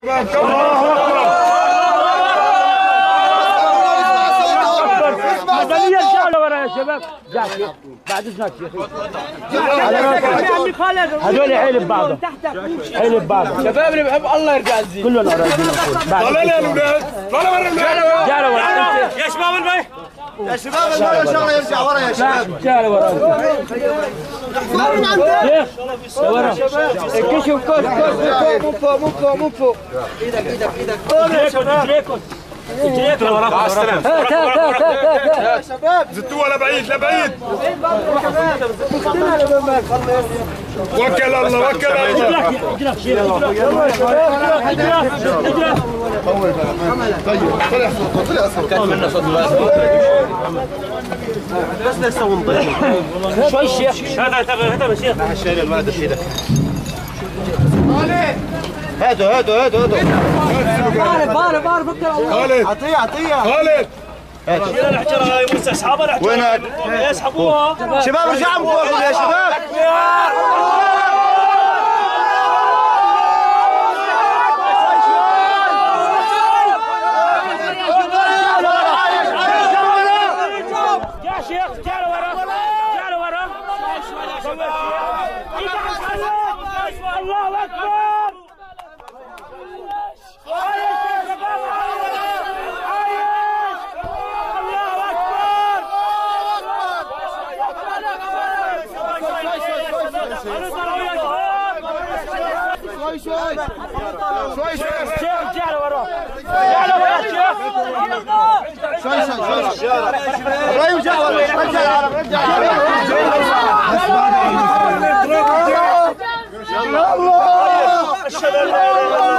شباب بعد اذنك هذول حيل ببعضهم حيل ببعضهم شباب اللي بحب الله يرجع الزين كلهم قرايبين طلع يا اولاد طلع ورا يا شباب البي يا شباب البي ان شاء الله يرجع ورا يا شباب تعالوا ورا ورا كشف مو فوق ايدك جريت وراك يا شباب زتوها لبعيد وكل الله بس نسوي نضيف شوي الشيخ هذا الشيخ الشارع الولد بيدك هاتوا بارك الله خالد عطيه خالد شيل الحجره يا موسى اسحبها الحجره وينك؟ اسحبوها شباب ارجعوا من فوقهم يا شباب يا شيخ تعالوا ورا الله اكبر شوي تعالوا وراه يا شيخ شوي رجع اشهد ان لا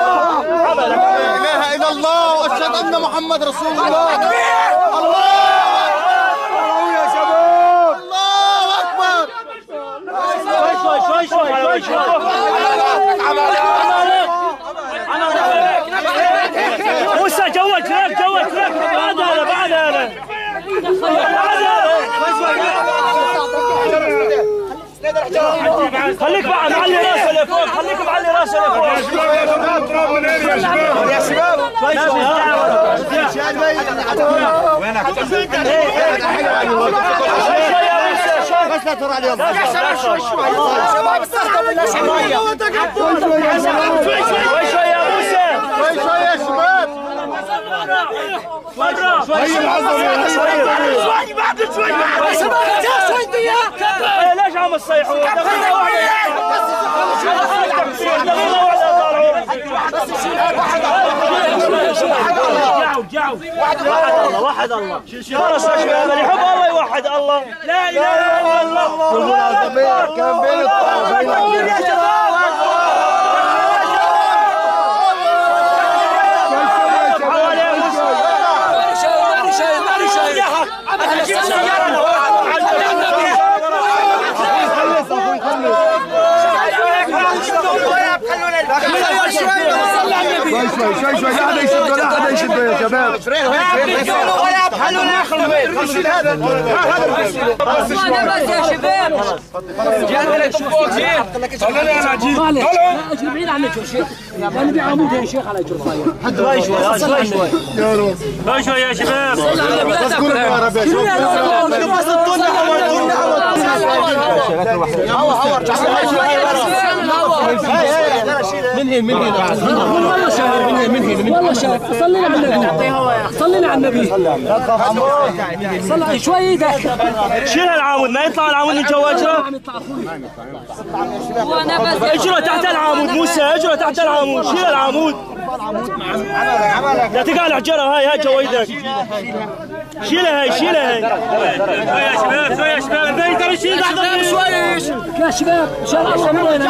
اله الا الله واشهد ان محمد رسول الله الله يا شباب الله اكبر شوي موسى جوك بعد هذا خليك معلي راسه لفوق يا شباب وينك بس لا تروح عليهم شوي شباب استخدموا الله شويه شوي يا موسى شوي يا شباب شوي بعد شوي ليش عم تصيحوا؟ واحد الله خلص يا شباب اللي يحب الله يوحد الله لا اله الا الله كان بين الطرفين يا شباب شوي لا حدا يشدوا يا شباب ولا بحلوا خلوا هذا بس يا شباب جاي لك شوفوا زين طلعني انا اجيب اجري بعيد عنك يا شيخ انا بعمود يا شيخ على جرفايه شوي شوي يا شباب بس قولوا يا رب يا من والله شايف صلينا على النبي صلي شوي ايدك شيل العامود ما يطلع العامود من جوا اجره تحت العامود موسى اجره تحت العامود شيل العامود لا تقع الحجره هاي جوا ايدك شيلها هاي شوي يا شباب الباقي ترى يشيل شوي يا شباب ان شاء الله من وين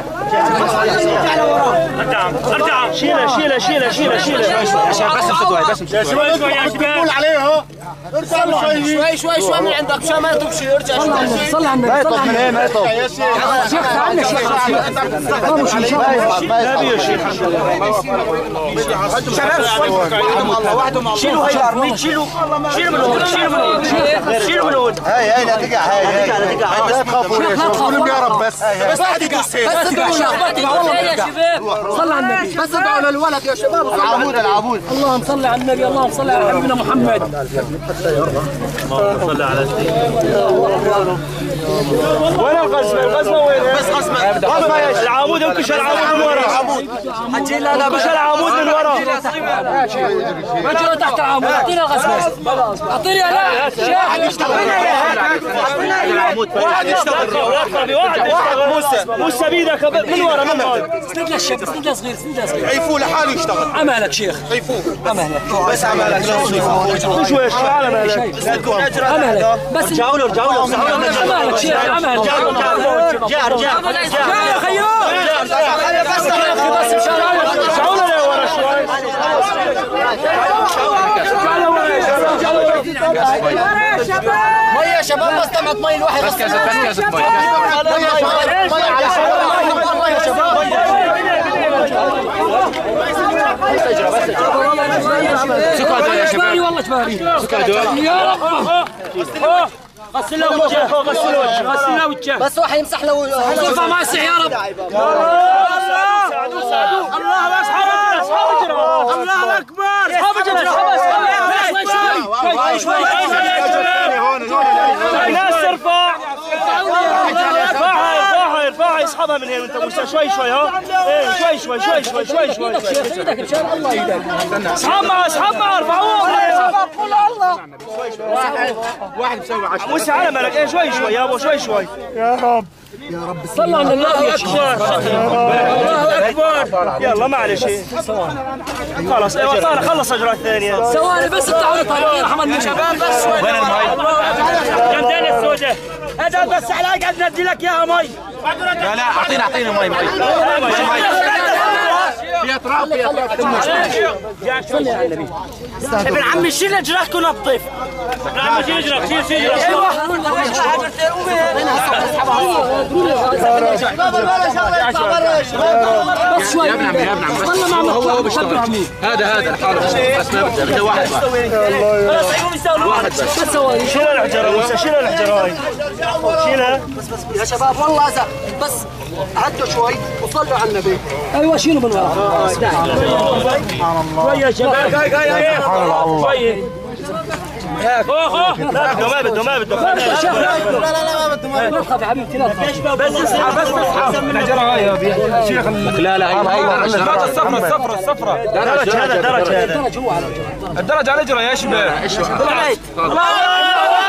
ارجع شيلها عشان بس امسكوا بس شوي يا شباب عليه اهو شوي من عندك عشان ما تمشي ارجع صل على النبي صل على النبي ما يطب يا شيخ تعال يا شيخ شباب وحدهم شيلوا هاي الارميد شيلوا من هون هاي لا تقع هاي لا تخافوا يا رب بس بس ادعوا يا شباب. صلى على النبي. بس ادعوا للولد يا شباب. العمود العمود. اللهم صل على النبي، اللهم صل على حبيبنا محمد. اللهم صل على سيدنا. وين القسمه؟ القسمه وين؟ بس قسمه العمود. انكش العمود من ورا. انكش العمود من ورا. رجل تحت العمود. اعطينا القسمه. اعطيني لا شاهد يشتغل. واحد يشتغل. موسى بيدك من ورا. من ورا. سند للشاب، سند لصغير، سند لصغير. عيفوه لحاله يشتغل. عمالك شيخ. عيفوه. عمالك. بس عمالك. شوي على مالك. عمالك. بس رجعوا له عمالك شيخ. عمالك. جار يا خيوم. بس مشان رجعوا له ورا شوي. مي يا شباب. بس تمت مي الواحد. بس كاسة مي. يا شباب. سكادو يا شباب. والله جباري. سكادو يا رب. غسل له وجهه. غسل له وجهه. غسل له وجهه. بس واحد يمسح له وجهه ما يصح يا رب. الله اكبر. اصحاب اجره. الله اكبر. اصحاب اجره. شوي ناس ترفع. ارفعها يسحبها من هنا. انت موسى شوي ها. ايه شوي ايدك مشان الله ايدك. اسحب معه ارفعوها. قول الله. واحد مسوي 10. موسى على مالك. ايه شوي يابا شوي. يا رب. صلى على النبي. الله اكبر. يلا معلش. خلاص ايوه خلص اجراء الثانيه. ثواني بس تعالوا طالعين حمد شباب. بس وين المي؟ جنبين السوداء. هذا بس على قاعد ندي لك اياها مي. لا اعطينا مي. فيها تراب. ابن عمي شيل اجرك ونظف. ابن عمي شيل اجرك. بس شوي. يا ابن عمي هو بيشتغل. هذا الحارس بس ما بده واحد بس. بس ثواني. شيل الحجره موسى. شيل الحجره هاي. شيلها. بس يا شباب والله بس هدوا شوي وصلوا على النبي. ايوه شيلوا من ورا. شوي يا شباب. شوي. ما بده لا ما بده. تخاف يا حبيبتي لا تخاف. بس اسحب. الحجره هاي يا شيخ. لا هي الصفرة. درج هذا. الدرج هو على الدرج على الاجره يا شباب. الله